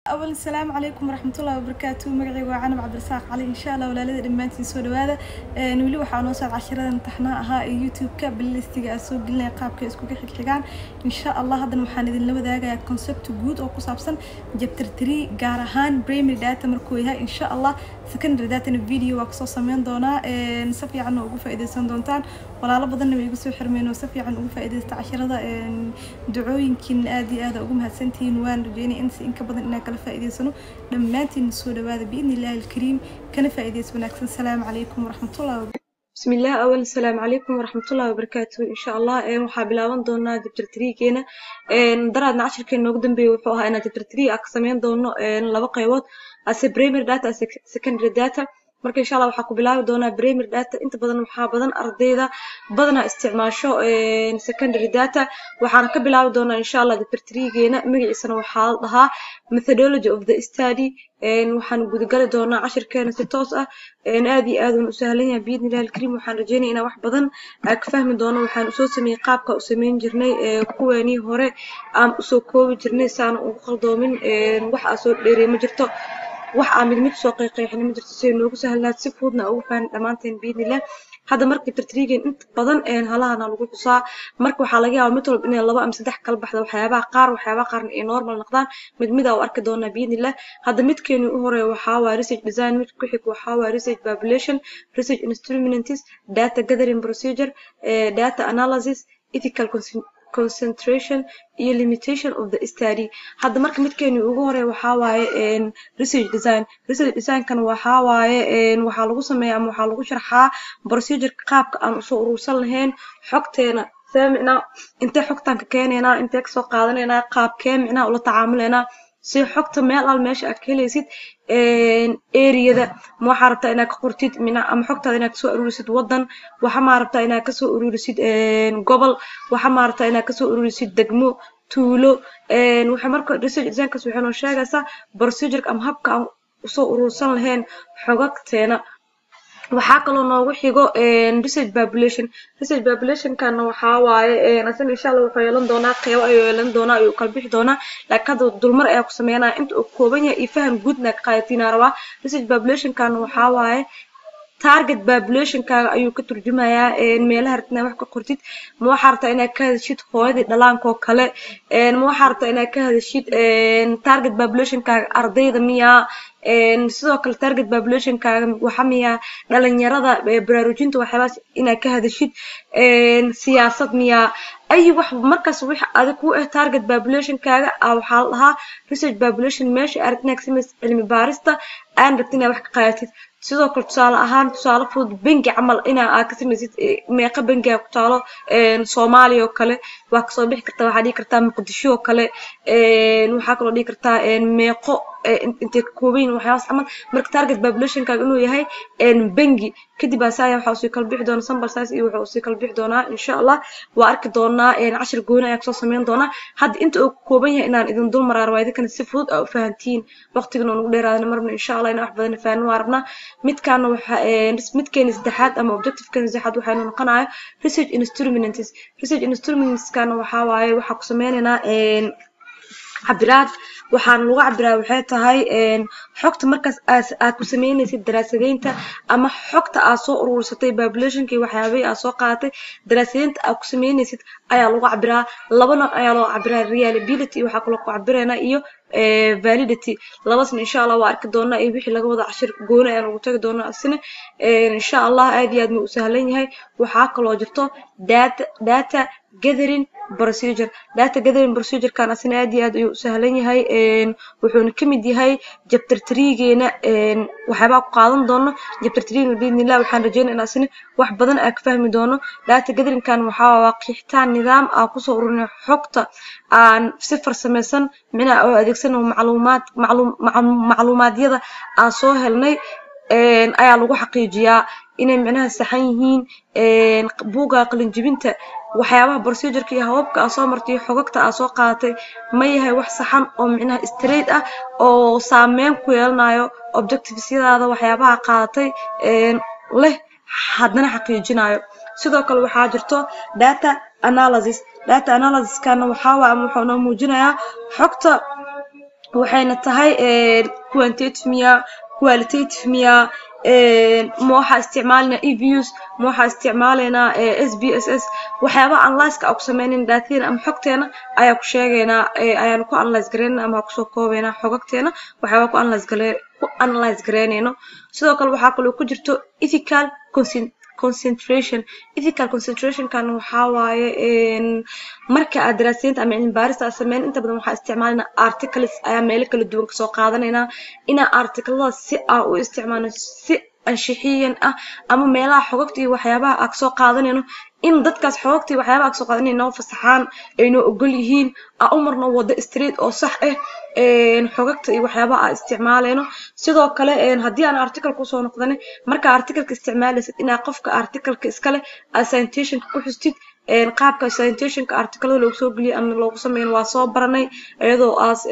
أول السلام عليكم ورحمة الله وبركاته. مقعي وعنا عبد الرزاق علي إن شاء الله ولا دمانتي سو هذا نولي waxaan noo soo casharada imtixaanaha YouTube-ka bilistiga soo gelinay qaabka isku xigaan إن شاء الله hadan waxaan idin la wadaagayaa concept guud oo ku saabsan chapter 3 gaar ahaan primary data markuu yahay إن شاء الله secondary data video waa soo sameyn doona si fiican ugu faa'iideysan doontaan walaalo badan way igu soo xirmeen oo si fiican ugu faa'iideysta casharada ducooyinkin aad iyo aad ugu mahadsantiin waan rajeynay in ka badan inaan kala faa'iideysano dhammaantiin soo dhawaada باذن الله الكريم كان فائدة ونكسن. السلام عليكم ورحمة الله وبركاته. بسم الله. أول السلام عليكم ورحمة الله وبركاته. إن شاء الله وحابلان دونا جبتر 3 كينا درادنا 10 كينا نقدم بوحوها أنا جبتر 3 أقسمين دونا لبا قيوات as primary data as secondary data marka insha Allah waxa ku bilaabi doona primary data inta badan waxa badan ardayda badana isticmaasho secondary data waxaan ka bilaabi doona insha Allah chapter 3 geena magaciisana waxa la dhahaa methodology of the study waxaan guud gali doona 10 keena si toos ah aad iyo aad u sahlan yahay باذن الله الكريم waxaan rajeynayaa in wax badan ka fahmi doono waxaan soo sameeyay qaabka u sameyn jirnay kuweeni hore aan soo koobi jirnay saan u qaldoomin waxa soo dheeray ma jirto waxa mid soo qeexay ma jirto si loogu sahlaad si fududna ugu faham dhamaanteen باذن الله hada markii tartiigeen inta badan halahana lagu xusaa marka waxa laga yaabaa mid walba inay 2 ama 3 kala baxdo waxyaabaha qaar ay normal noqdaan mid oo arki doona باذن الله hada midkeenu u horeeyo waxa waa research design mid ku xig waxa waa research population research instruments data gathering procedure data analysis ethical concentration iyo limitation of the study hada marka midkeenu ugu horeeyo waxa waaye research design kan waxa waaye waxa lagu sameeyaa ama waxa lagu sharxaa procedure qaabka aan soo urursan lahayn xogteena saamina inta xogtan ka keenayna inta ka soo qaadanayna qaabkee micna ula tacaamulayna si xogta meel meesha aad ka helaysid area-da ma rabta inaad ka qortid mina ama xogtaada inaad soo ururisid wadan waxa ma rabta inaad ka soo ururisid gobol waxa ma rabta inaad ka soo ururisid degmo tuulo waxa marka research design kaas waxay noo sheegaysaa procedure ama habka aan soo urursan lahayn xogagteena waxa kaloo noogu xigo research population kan waxa waaye asan insha Allah waxa yeelan doona qeyb ay yeelan doona ay kala bixi doona laakiin dulmar ay ku sameeyana inta uu kooban yahay faham guudna qaadatina rabaa research population kan waxa waaye target population ka ayuu ka turjumayaa meelaha rabtana wax ka qortid ma waxa rabta inaad ka hadashid hooyada dhalaanka oo kale ma waxa rabta inaad ka hadashid target population ka ardayda miya sidoo kale target population ka waxa miya dhalinyarada baraarujinta waxaas inaad ka hadashid siyaasad miya ay wax markaas wax aad ku target population kaaga waxa la dhahaa research population meesha aragtina cilmi baarista aan rabtina wax ka qaadatid sidoo kale tusaale fudud bangi camal inaad ka samaysid meeqa bangi ku taalo Soomaaliya oo kale wax ka soo bixi kartaa waxa dhigi kartaa Muqdisho oo kale waxa kale dhigi kartaa meeqo inta koobin waxaas ama marka target population ka inuu yahay bangi kadib asaaya waxa uu kala bixi doona sample size iyo waxa uu kala bixi doona insha Allah waa arki doona 10 gooni ayaa soo sameyn doona had inta uu kooban yahay inaan idin dul marar waayda kan si fudud oo fahantiin waqtigan ugu dheeraadna marna insha Allah inaan wax badan fahmin waarna midkaan waxa midkeen saddexaad ama objective kan saddexaad waxa uu noqonayaa research instruments kan waxa waaye waxa ku sameeynaa cabiraad waxaan lagu cabiraa waxay tahay xogta markaas aad ku sameynaysid daraasadeynta ama xogta aad soo urursatay populationkii waxyaabay aad soo qaadatay daraasadeynta aad ku sameynaysid ayaa lagu cabiraa laba nooc ayaa loo cabiraa reliability waxa kale oo ku cabirayna iyo validity labadasna insha Allah waa arki doona ay wixii laga wada cashir gooni aan ugu tagi doona asina insha Allah aad iyo aad u sahlan yahay waxa kale oo jirto data gathering procedure kan asina aad iyo aad u sahlan yahay wuxuu ka mid yahay chapter 3 geena waxba ku qaadan doono chapter 3 باذن الله waxaan rajeynayaa in asina wax badan aad ka fahmi doono data gathering kan waxa waa qeexitaan nidaam aan ku soo ururinay xogta aan si farsameysan mina oo adeegsano macluumaadyada aan soo helnay ayaa lagu xaqiijiyaa inay macnaha saxan yihiin buuga qalin jibinta waxyaabaha procedure-ka iyo hababka aan soo martay xogagta aan soo qaadatay ma yahay wax saxan oo macnaha straight ah oo saameyn ku yeelanayo objectives-yadaada waxyaabaha qaadatay leh hadana xaqiijinayo sidoo kale waxa jirto data analysis kana waxa waa muujinayaa xogta waxayna tahay quantitative miya qualitative miya ma waxa isticmaalna EBUs ma waxa isticmaalna SPSS waxyaaba analyze ka ku sameeyeen daatada ama xogteena ayaa ku sheegayna ayaan ku analyze gareynaa ama ku soo koobayna xogteena waxyaaba ku analyze gareynayno sidoo kale waxa kale ku jirto ethical concentration ethical concentration kan waxa waaye marka aad daraasaynta ama cilmi baarista aad sameyn inta badan waxa isticmaalna articles ayaa meel kala duwan ka soo qaadanayna ina articlada si aan u isticmaalno si anshixiyan ah ama meelaha xogta iyo waxyaabaha aad soo qaadanayno in dadkaas xogta iyo waxyaabaha aad soo qaadanayno fasaxaan aynu ogol yihiin aan u marno wada straight oo sax ah xogta iyo waxyaabaha aad isticmaalayno sidoo kale hadii aan article ku soo noqdane marka article-ka isticmaalaysid ina qofka article-ka iska leh citation ku xustid qaabka citation-ka article loo soo galiyo ama loogu sameeyo waa soo baranay iyadoo as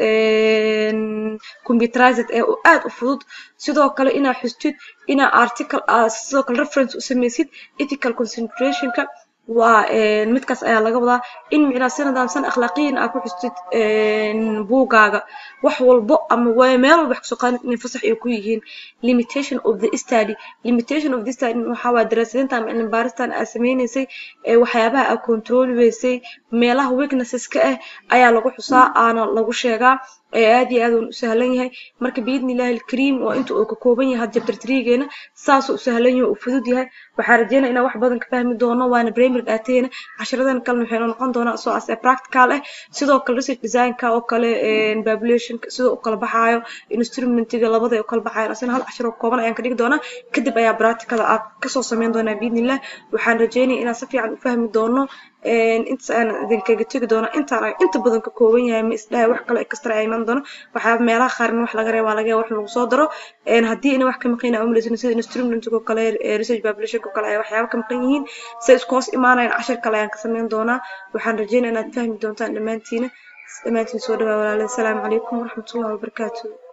computerized ee aad u fudud sidoo kale ina xustid ina article sidoo kale reference u sameeysid ethical concentration-ka waa midkaas ayaa laga wadaa in micna sanadaan akhlaaqiyin aad ku xustid buugaaga wax walbo ama way meel walba wax soo qaadan in fasax ay ku yihiin limitation of the study waxa waa daraasadeynta ama cilmi baaristan aad sameynaysay waxyaabaha aad control weysay meelaha weaknesses ka ah ayaa lagu xusaa aana lagu sheegaa aad iyo aad u sahlan yahay marka biidnillaahi alkariim oo inta uu ka kooban yahay chapter 3geena saas u sahlan yahay oo fudud yahay waxa rajeynaa inaan wax badan ka fahmi doono waana primary daateena casharadan kale waxay noqon doonaa soo as practical ah sidoo kale research design ka oo kale population sidoo kala baxaayo instrumentiga labada oo kala baxaayo asana hal cashar oo kooban ayaan ka dhigi doonaa kadib ayaa practical aad ka soo sameyn doonaa biidnillaah waxaan rajeynayaa inaan si fiican u fahmi doono inta aan idinkaga tagi doono inta badan ka kooban yahay ma isdhahay wax kale extra ay iman doono waxa meelaha qaar wax laga reebo laga wax lagu soo daro hadii ina wax ka maqina oo leeyahay sida instrumentiga kale research population ka kale ay waxyaabo ka maqan yihiin say isku hoos imaanayaan cashar kale ayaan ka sameyn doonaa waxaan rajeynayaa inaad fahmi doontaan dhamaantiin soo dhawaada walaalayaal assalaamu calaykum waraxmatullaahi wabarakaatuh